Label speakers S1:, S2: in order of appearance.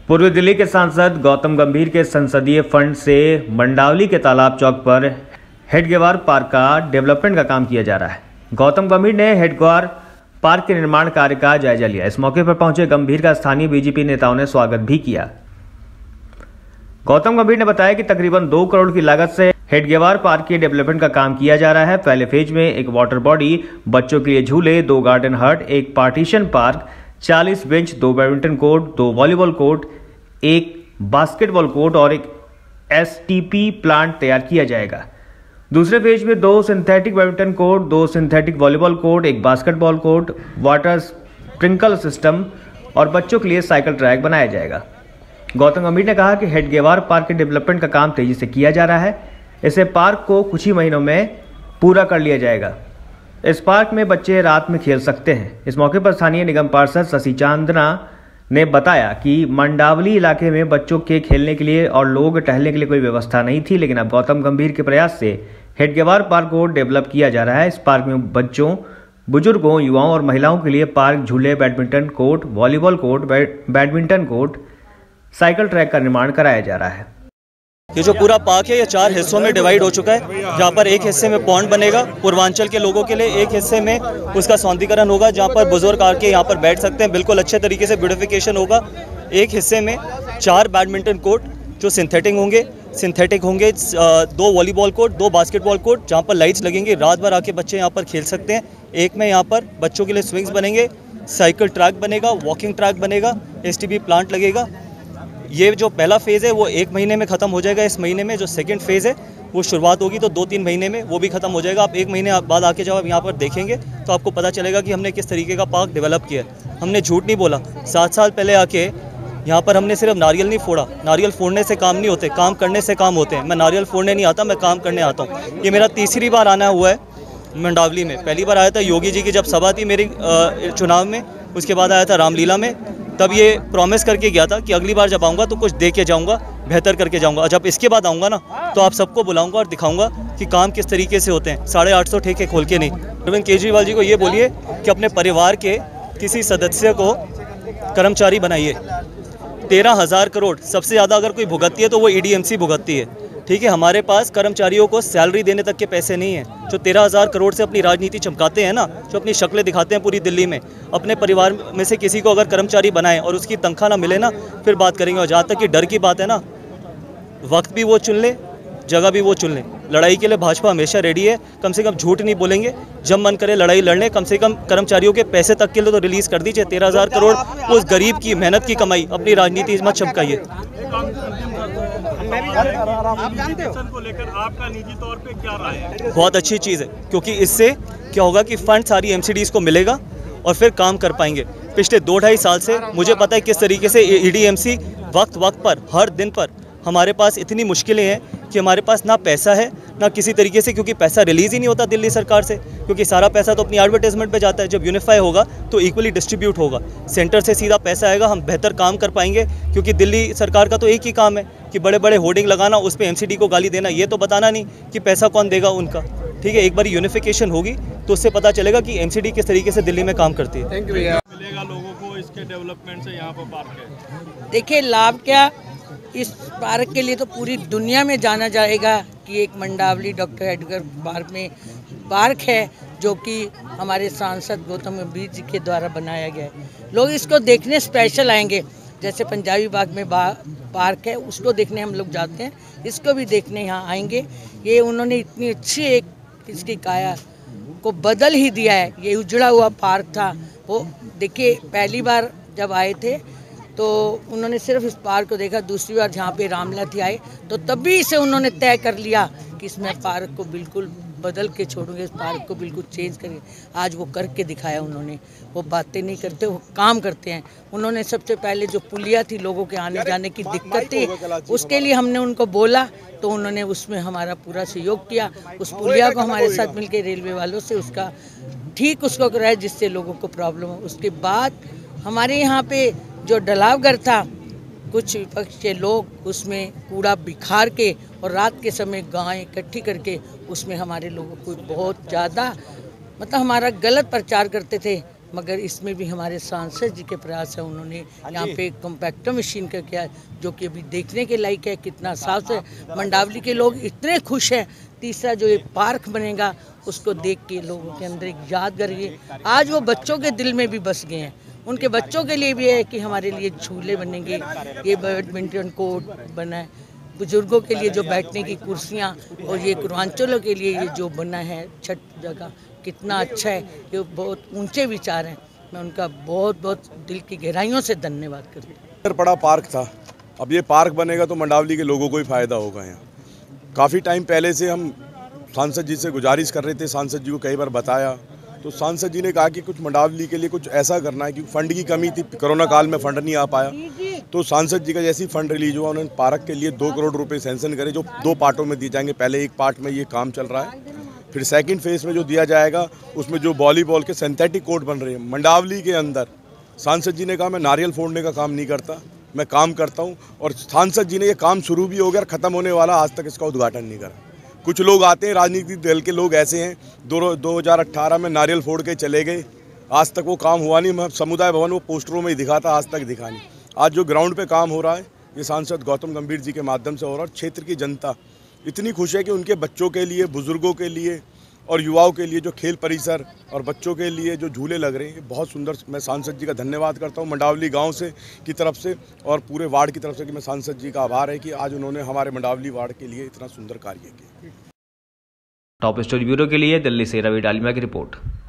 S1: पूर्वी दिल्ली के सांसद गौतम गंभीर के संसदीय फंड से मंडावली के तालाब चौक पर हेडगेवार पार्क का डेवलपमेंट का काम किया जा रहा है। गौतम गंभीर ने हेडगेवार पार्क के निर्माण कार्य का जायजा लिया। इस मौके पर पहुंचे गंभीर का स्थानीय बीजेपी नेताओं ने स्वागत भी किया। गौतम गंभीर ने बताया कि तकरीबन 2 करोड़ की लागत से हेडगेवार पार्क के डेवलपमेंट का काम किया जा रहा है। पहले फेज में एक वाटर बॉडी, बच्चों के लिए झूले, 2 गार्डन हट, एक partition park, 40 bench, 2 badminton court, 2 volleyball court, 1 basketball court और एक एसटीपी प्लांट तैयार किया जाएगा। दूसरे फेज में 2 synthetic badminton court, 2 synthetic volleyball court, 1 basketball court, water sprinkle system और बच्चों के लिए साइकिल ट्रैक बनाया जाएगा। गौतम गंभीर ने कहा कि हेडगेवार पार्क के डेवलपमेंट का काम तेजी से किया जा रहा है। इसे पार्क को कुछ ही महीनों में पूरा कर लिया जाएगा। इस पार्क में बच्चे रात में खेल सकते हैं। इस मौके पर स्थानीय निगम पार्षद शशि चांदना ने बताया कि मंडावली इलाके में बच्चों के खेलने के लिए और लोग टहलने के लिए कोई व्यवस्था नहीं थी, लेकिन अब गौतम गंभीर के प्रयास से हेडगेवार पार्क को डेवलप किया जा रहा है। इस पार्क में बच्चों, बुजुर्गों, युवाओं और महिलाओं के लिए पार्क, झूले, badminton court, volleyball court, badminton court, cycle track का निर्माण कराया जा रहा है।
S2: ये जो पूरा पार्क है ये 4 हिस्सों में डिवाइड हो चुका है। जहाँ पर एक हिस्से में पॉन्ड बनेगा पूर्वांचल के लोगों के लिए, एक हिस्से में उसका सौंदर्यीकरण होगा जहाँ पर बुजुर्ग आके यहाँ पर बैठ सकते हैं, बिल्कुल अच्छे तरीके से ब्यूटिफिकेशन होगा। एक हिस्से में 4 बैडमिंटन कोर्ट जो सिंथेटिक होंगे, 2 वॉलीबॉल कोर्ट, 2 बास्केटबॉल कोर्ट जहाँ पर लाइट्स लगेंगी, रात भर आके बच्चे यहाँ पर खेल सकते हैं। एक में यहाँ पर बच्चों के लिए स्विंग्स बनेंगे, साइकिल ट्रैक बनेगा, वॉकिंग ट्रैक बनेगा, एसटीपी प्लांट लगेगा। ये जो पहला फेज़ है वो 1 महीने में ख़त्म हो जाएगा। इस महीने में जो सेकंड फेज़ है वो शुरुआत होगी तो 2-3 महीने में वो भी ख़त्म हो जाएगा। आप 1 महीने बाद आके जब आप यहाँ पर देखेंगे तो आपको पता चलेगा कि हमने किस तरीके का पार्क डेवलप किया है। हमने झूठ नहीं बोला। 7 साल पहले आके यहाँ पर हमने सिर्फ नारियल नहीं फोड़ा। नारियल फोड़ने से काम नहीं होते, काम करने से काम होते हैं। मैं नारियल फोड़ने नहीं आता, मैं काम करने आता हूँ। ये मेरा तीसरी बार आना हुआ है मंडावली में। पहली बार आया था योगी जी की जब सभा थी मेरी चुनाव में, उसके बाद आया था रामलीला में। तब ये प्रॉमिस करके गया था कि अगली बार जब आऊँगा तो कुछ दे के जाऊँगा, बेहतर करके जाऊँगा। और जब इसके बाद आऊँगा ना तो आप सबको बुलाऊँगा और दिखाऊँगा कि काम किस तरीके से होते हैं। 850 ठेके खोल के नहीं। अरविंद केजरीवाल जी को ये बोलिए कि अपने परिवार के किसी सदस्य को कर्मचारी बनाइए। 13,000 करोड़ सबसे ज़्यादा अगर कोई भुगतती है तो वो EDMC भुगतती है। ठीक है, हमारे पास कर्मचारियों को सैलरी देने तक के पैसे नहीं हैं। जो 13,000 करोड़ से अपनी राजनीति चमकाते हैं ना, जो अपनी शक्लें दिखाते हैं पूरी दिल्ली में, अपने परिवार में से किसी को अगर कर्मचारी बनाएं और उसकी तनख्वाह ना मिले ना, फिर बात करेंगे। और जहाँ तक कि डर की बात है ना, वक्त भी वो चुन ले, जगह भी वो चुन ले। लड़ाई के लिए भाजपा हमेशा रेडी है। कम से कम झूठ नहीं बोलेंगे। जब मन करे लड़ाई लड़ लें। कम से कम कर्मचारियों के पैसे तक के लिए तो रिलीज़ कर दीजिए। 13,000 करोड़ उस गरीब की मेहनत की कमाई, अपनी राजनीति मत चमकाइए।
S3: आप जानते हो को लेकर आपका निजी तौर पे क्या राय है?
S2: बहुत अच्छी चीज़ है, क्योंकि इससे क्या होगा कि फंड सारी MCDs को मिलेगा और फिर काम कर पाएंगे। पिछले 2-2.5 साल से मुझे पता है किस तरीके से EDMC वक्त पर हर दिन पर हमारे पास इतनी मुश्किलें हैं कि हमारे पास ना पैसा है ना किसी तरीके से, क्योंकि पैसा रिलीज़ ही नहीं होता दिल्ली सरकार से, क्योंकि सारा पैसा तो अपनी एडवर्टाइजमेंट पे जाता है। जब यूनिफाई होगा तो इक्वली डिस्ट्रीब्यूट होगा, सेंटर से सीधा पैसा आएगा, हम बेहतर काम कर पाएंगे। क्योंकि दिल्ली सरकार का तो एक ही काम है कि बड़े बड़े होर्डिंग लगाना, उस पर MCD को गाली देना, ये तो बताना नहीं कि पैसा कौन देगा उनका। ठीक है, एक बार यूनिफिकेशन होगी तो उससे पता चलेगा कि MCD किस तरीके से दिल्ली में काम करती है।
S3: थैंक यू भैया। मिलेगा लोगों को इसके डेवलपमेंट से यहाँ पर पार्क है।
S4: देखिए लाभ क्या, इस पार्क के लिए तो पूरी दुनिया में जाना जाएगा कि एक मंडावली डॉक्टर हेडगेवार पार्क में पार्क है जो कि हमारे सांसद गौतम गंभीर जी के द्वारा बनाया गया है। लोग इसको देखने स्पेशल आएंगे। जैसे पंजाबी बाग में पार्क है, उसको देखने हम लोग जाते हैं, इसको भी देखने यहाँ आएंगे। ये उन्होंने इतनी अच्छी एक इसकी काया को बदल ही दिया है। ये उजड़ा हुआ पार्क था वो, देखिए पहली बार जब आए थे तो उन्होंने सिर्फ इस पार्क को देखा। दूसरी बार जहाँ पे रामलीला थी आए तो तभी से उन्होंने तय कर लिया कि इसमें पार्क को बिल्कुल बदल के छोड़ूंगे, इस पार्क को बिल्कुल चेंज करेंगे। आज वो करके दिखाया उन्होंने। वो बातें नहीं करते, वो काम करते हैं। उन्होंने सबसे पहले जो पुलिया थी, लोगों के आने जाने की दिक्कत थी, उसके लिए हमने उनको बोला तो उन्होंने उसमें हमारा पूरा सहयोग किया। उस पुलिया को हमारे साथ मिलकर रेलवे वालों से उसका ठीक उसको कराया जिससे लोगों को प्रॉब्लम हो। उसके बाद हमारे यहाँ पे जो डलावघर था, कुछ विपक्ष के लोग उसमें कूड़ा बिखार के और रात के समय गायें इकट्ठी करके उसमें हमारे लोगों को बहुत ज़्यादा मतलब हमारा गलत प्रचार करते थे। मगर इसमें भी हमारे सांसद जी के प्रयास है। उन्होंने यहाँ पे कॉम्पैक्टर मशीन का किया, जो कि अभी देखने के लायक है, कितना साफ है। मंडावली के लोग इतने खुश हैं। तीसरा जो ये पार्क बनेगा उसको देख के लोगों के अंदर एक यादगार आज वो बच्चों के दिल में भी बस गए हैं। उनके बच्चों के लिए भी है कि हमारे लिए झूले बनेंगे, ये बैडमिंटन कोर्ट बना है, बुजुर्गों के लिए जो बैठने की कुर्सियाँ, और ये पूर्वांचलों के लिए ये जो बना है छठ जगह, कितना अच्छा है। ये बहुत ऊंचे विचार हैं। मैं उनका बहुत बहुत दिल की गहराइयों से धन्यवाद करती हूँ।
S5: बड़ा पार्क था, अब ये पार्क बनेगा तो मंडावली के लोगों को ही फ़ायदा होगा। यहाँ काफ़ी टाइम पहले से हम सांसद जी से गुजारिश कर रहे थे, सांसद जी को कई बार बताया, तो सांसद जी ने कहा कि कुछ मंडावली के लिए कुछ ऐसा करना है, क्योंकि फंड की कमी थी, कोरोना काल में फंड नहीं आ पाया। तो सांसद जी का जैसी फंड रिलीज हुआ, उन्होंने पार्क के लिए 2 करोड़ रुपए सैंक्शन करे, जो 2 पार्टों में दिए जाएंगे। पहले एक पार्ट में ये काम चल रहा है, फिर सेकंड फेज में जो दिया जाएगा उसमें जो वॉलीबॉल के सिंथेटिक कोर्ट बन रहे हैं मंडावली के अंदर। सांसद जी ने कहा मैं नारियल फोड़ने का काम नहीं करता, मैं काम करता हूँ। और सांसद जी ने ये काम शुरू भी हो गया, ख़त्म होने वाला, आज तक इसका उद्घाटन नहीं करा। कुछ लोग आते हैं, राजनीतिक दल के लोग ऐसे हैं, 2018 में नारियल फोड़ के चले गए, आज तक वो काम हुआ नहीं। समुदाय भवन वो पोस्टरों में ही दिखा था, आज तक दिखा नहीं। आज जो ग्राउंड पे काम हो रहा है ये सांसद गौतम गंभीर जी के माध्यम से हो रहा है। और क्षेत्र की जनता इतनी खुश है कि उनके बच्चों के लिए, बुजुर्गों के लिए और युवाओं के लिए जो खेल परिसर और बच्चों के लिए जो झूले लग रहे हैं, ये बहुत सुंदर। मैं सांसद जी का धन्यवाद करता हूँ मंडावली गांव से की तरफ से और पूरे वार्ड की तरफ से, कि मैं सांसद जी का आभार है कि आज उन्होंने हमारे मंडावली वार्ड के लिए इतना सुंदर कार्य किया।
S1: टॉप स्टोरी ब्यूरो के लिए दिल्ली से रवि डालिया की रिपोर्ट।